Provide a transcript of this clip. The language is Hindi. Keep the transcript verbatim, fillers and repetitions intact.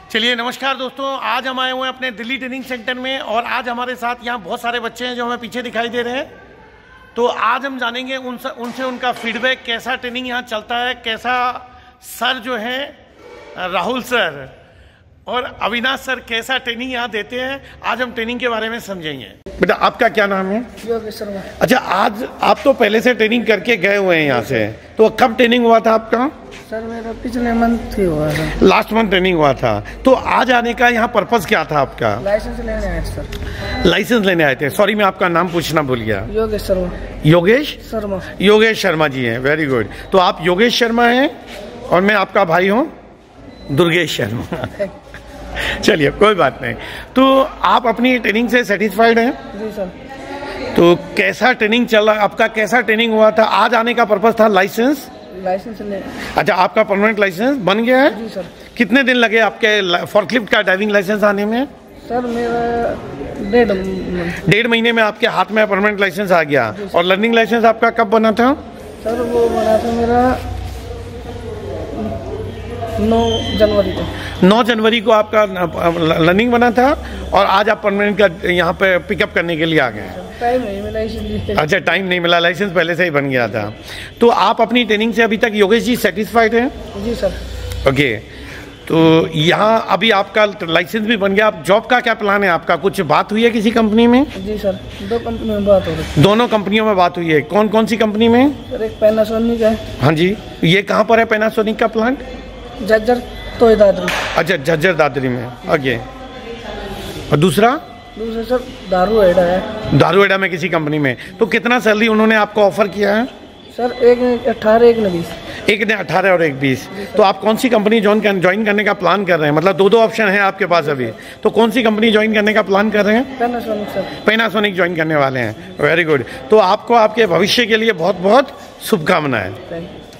चलिए नमस्कार दोस्तों, आज हम आए हुए हैं अपने दिल्ली ट्रेनिंग सेंटर में और आज हमारे साथ यहाँ बहुत सारे बच्चे हैं जो हमें पीछे दिखाई दे रहे हैं। तो आज हम जानेंगे उनसे उनसे उनका फीडबैक, कैसा ट्रेनिंग यहाँ चलता है, कैसा सर जो है राहुल सर और अविनाश सर कैसा ट्रेनिंग यहाँ देते हैं। आज हम ट्रेनिंग के बारे में समझेंगे। बेटा आपका क्या नाम है? योगेश शर्मा। अच्छा, आज आप तो पहले से ट्रेनिंग करके गए हुए हैं यहाँ से, तो कब ट्रेनिंग हुआ था आपका? सर मेरा पिछले मंथ ही हुआ था। लास्ट मंथ ट्रेनिंग हुआ था। तो आज आने का यहाँ पर्पस क्या था आपका? लाइसेंस लेने आए सर। लाइसेंस लेने आए थे। सॉरी मैं आपका नाम पूछना भूल गया। योगेश शर्मा। योगेश शर्मा। योगेश शर्मा जी हैं, वेरी गुड। तो आप योगेश शर्मा हैं और मैं आपका भाई हूँ दुर्गेश शर्मा। चलिए कोई बात नहीं। तो आप अपनी ट्रेनिंग से सेटिस्फाइड हैं? जी सर। तो कैसा ट्रेनिंग चल रहा, आपका कैसा ट्रेनिंग हुआ था? आज आने का पर्पस था लाइसेंस। लाइसेंस ले। अच्छा, आपका परमानेंट लाइसेंस बन गया है? जी सर। कितने दिन लगे आपके फोर्कलिफ्ट का ड्राइविंग लाइसेंस आने में? सर मेरा डेढ़ डेढ़ महीने में आपके हाथ में परमानेंट लाइसेंस आ गया। और लर्निंग लाइसेंस आपका कब बना था? सर वो बना था मेरा नौ जनवरी को। नौ जनवरी को आपका लर्निंग बना था और आज आप परमानेंट का यहाँ पे पिकअप करने के लिए आ गए। टाइम नहीं मिला इसलिए। अच्छा, टाइम नहीं मिला, लाइसेंस पहले से ही बन गया था। तो आप अपनी ट्रेनिंग से अभी तक योगेश जी सेटिस्फाइड हैं? जी सर। ओके, तो यहाँ अभी आपका लाइसेंस भी बन गया। आप जॉब का क्या प्लान है आपका? कुछ बात हुई है किसी कंपनी में? जी सर, दो कंपनी में बात हो रही। दोनों कंपनियों में बात हुई है। कौन कौन सी कंपनी में? सर एक पैनासोनिक है। हाँ जी, ये कहाँ पर है पैनासोनिक का प्लांट? जज्जर तो दादरी। अच्छा, झज्जर दादरी में। ओके, और दूसरा? दूसरा सर दारू एडा है। दारू एडा में किसी कंपनी में। तो कितना सैलरी उन्होंने आपको ऑफर किया है? सर एक ने अठारह, एक ने बीस। एक ने अठारह और एक बीस। तो आप कौन सी कंपनी ज्वाइन ज्वाइन करने का प्लान कर रहे हैं? मतलब दो दो ऑप्शन है आपके पास अभी, तो कौन सी कंपनी ज्वाइन करने का प्लान कर रहे हैं? Panasonic sir. पैनासोनिक ज्वाइन करने वाले हैं। Very good. तो आपको आपके भविष्य के लिए बहुत बहुत शुभकामनाएं।